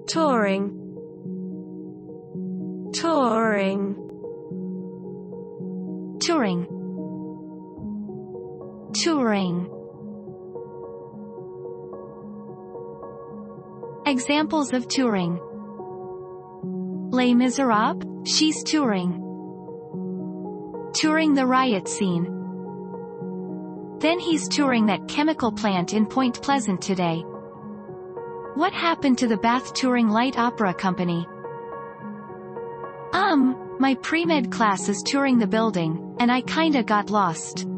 touring, touring, touring, touring. Examples of touring. Les Miserables, she's touring. Touring the riot scene. Then he's touring that chemical plant in Point Pleasant today. What happened to the Bath Touring Light Opera Company? My pre-med class is touring the building, and I kinda got lost.